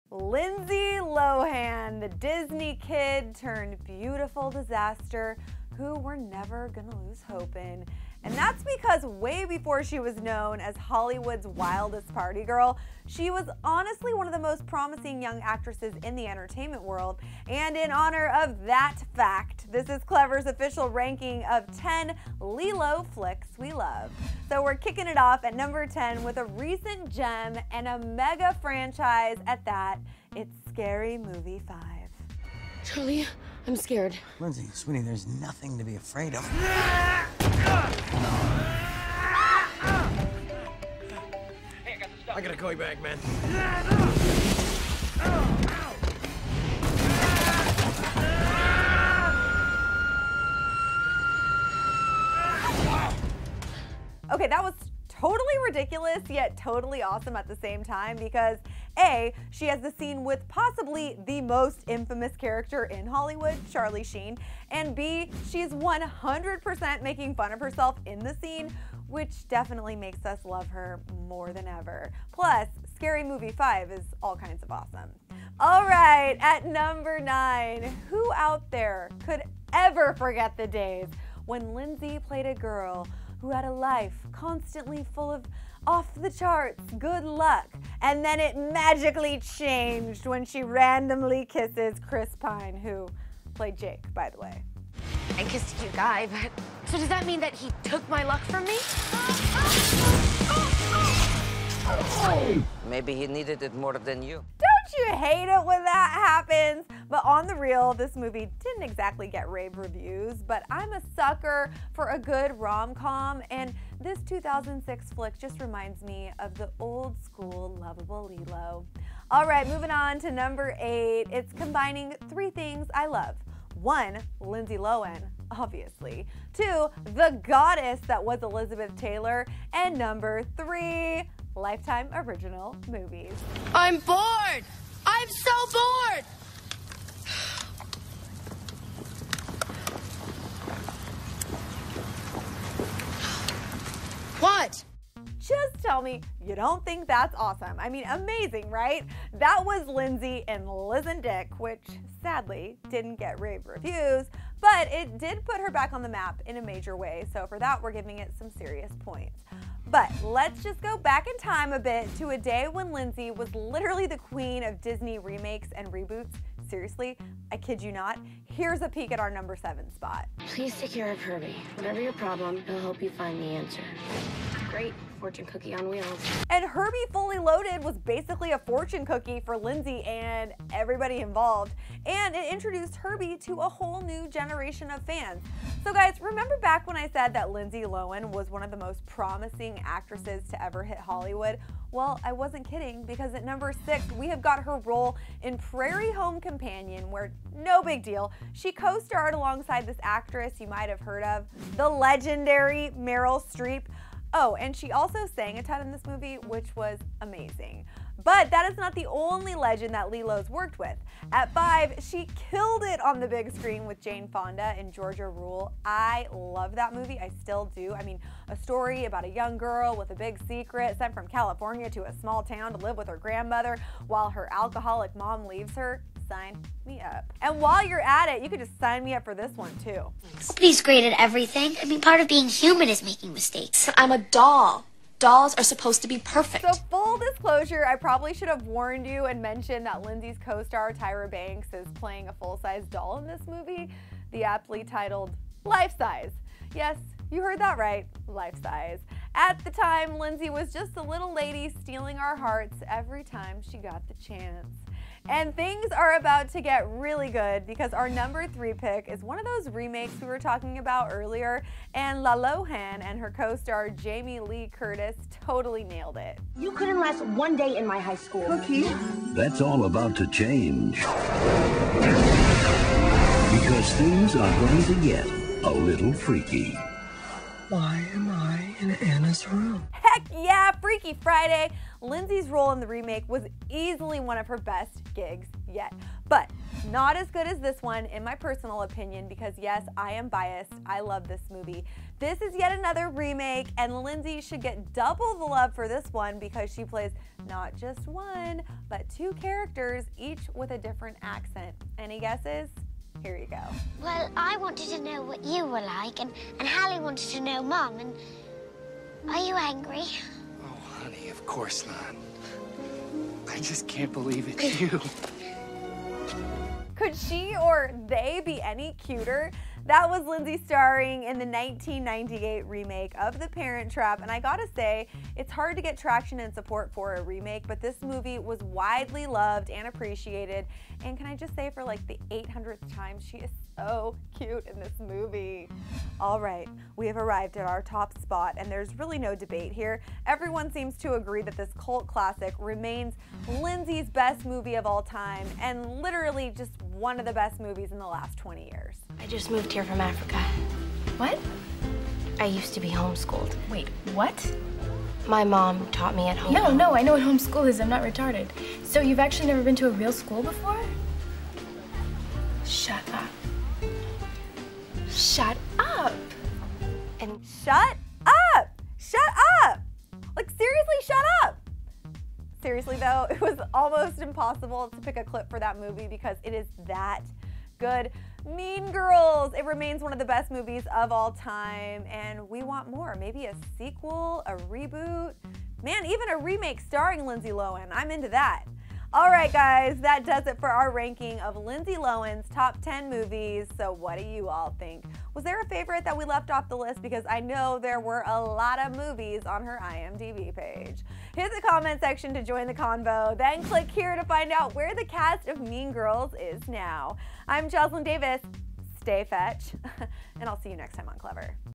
Lindsay Lohan, the Disney kid turned beautiful disaster who we're never gonna lose hope in. And that's because way before she was known as Hollywood's wildest party girl, she was honestly one of the most promising young actresses in the entertainment world. And in honor of that fact, this is Clevver's official ranking of 10 Lilo flicks we love. So we're kicking it off at number 10 with a recent gem and a mega franchise at that. It's Scary Movie 5. Charlie, I'm scared. Lindsay, sweetie, there's nothing to be afraid of. I gotta call you back, man. Okay, that was totally ridiculous, yet totally awesome at the same time because A, she has the scene with possibly the most infamous character in Hollywood, Charlie Sheen, and B, she's 100% making fun of herself in the scene, which definitely makes us love her more than ever. Plus, Scary Movie 5 is all kinds of awesome. All right, at number 9, who out there could ever forget the days when Lindsay played a girl who had a life constantly full of off-the-charts good luck, and then it magically changed when she randomly kisses Chris Pine, who played Jake, by the way. I kissed a cute guy, but so does that mean that he took my luck from me? Maybe he needed it more than you. Don't you hate it when that happens? But on the real, this movie didn't exactly get rave reviews, but I'm a sucker for a good rom-com, and this 2006 flick just reminds me of the old school lovable Lilo. All right, moving on to number 8. It's combining 3 things I love. 1, Lindsay Lohan, obviously. 2, the goddess that was Elizabeth Taylor. And number 3, Lifetime original movies. I'm bored! I'm so bored! What? Just tell me you don't think that's awesome. I mean, amazing, right? That was Lindsay in Liz and Dick, which sadly didn't get rave reviews, but it did put her back on the map in a major way. So for that, we're giving it some serious points. But let's just go back in time a bit to a day when Lindsay was literally the queen of Disney remakes and reboots. Seriously, I kid you not. Here's a peek at our number 7 spot. Please take care of Herbie. Whatever your problem, he'll help you find the answer. Great fortune cookie on wheels. And Herbie Fully Loaded was basically a fortune cookie for Lindsay and everybody involved. And it introduced Herbie to a whole new generation of fans. So guys, remember back when I said that Lindsay Lohan was one of the most promising actresses to ever hit Hollywood? Well, I wasn't kidding, because at number 6, we have got her role in Prairie Home Companion, where, no big deal, she co-starred alongside this actress you might have heard of, the legendary Meryl Streep. Oh, and she also sang a ton in this movie, which was amazing. But that is not the only legend that Lilo's worked with. At 5, she killed it on the big screen with Jane Fonda in Georgia Rule. I love that movie, I still do. I mean, a story about a young girl with a big secret sent from California to a small town to live with her grandmother while her alcoholic mom leaves her. Sign me up. And while you're at it, you could just sign me up for this one too. Nobody's great at everything. I mean, part of being human is making mistakes. I'm a doll. Dolls are supposed to be perfect. So full disclosure, I probably should have warned you and mentioned that Lindsay's co-star Tyra Banks is playing a full-size doll in this movie, the aptly titled Life Size. Yes, you heard that right, life size. At the time, Lindsay was just a little lady stealing our hearts every time she got the chance. And things are about to get really good because our number 3 pick is one of those remakes we were talking about earlier, and Lohan and her co-star Jamie Lee Curtis totally nailed it. You couldn't last one day in my high school. Cookie? That's all about to change. Because things are going to get a little freaky. Why am I in Anna's room. Heck yeah, Freaky Friday! Lindsay's role in the remake was easily one of her best gigs yet. But not as good as this one, in my personal opinion, because yes, I am biased. I love this movie. This is yet another remake, and Lindsay should get double the love for this one because she plays not just one, but two characters, each with a different accent. Any guesses? Here you go. Well, I wanted to know what you were like, and Hallie wanted to know Mum, and are you angry? Oh, honey, of course not. I just can't believe it's you. Could she or they be any cuter? That was Lindsay starring in the 1998 remake of The Parent Trap, and I gotta say, it's hard to get traction and support for a remake, but this movie was widely loved and appreciated, and can I just say for like the 800th time, she is so cute in this movie. All right, we have arrived at our top spot, and there's really no debate here. Everyone seems to agree that this cult classic remains Lindsay's best movie of all time, and literally just one of the best movies in the last 20 years. I just moved here from Africa. What? I used to be homeschooled. Wait, what? My mom taught me at home. No, I know what homeschool is. I'm not retarded. So you've actually never been to a real school before? Shut up. Shut up. And Shut up! Shut up! Like, seriously, shut up! Seriously, though, it was almost impossible to pick a clip for that movie because it is that good. Mean Girls! It remains one of the best movies of all time, and we want more. Maybe a sequel, a reboot, man, even a remake starring Lindsay Lohan. I'm into that. All right, guys, that does it for our ranking of Lindsay Lohan's top 10 movies. So what do you all think? Was there a favorite that we left off the list? Because I know there were a lot of movies on her IMDb page. Hit the comment section to join the convo, then click here to find out where the cast of Mean Girls is now. I'm Jocelyn Davis. Stay fetch, and I'll see you next time on Clevver.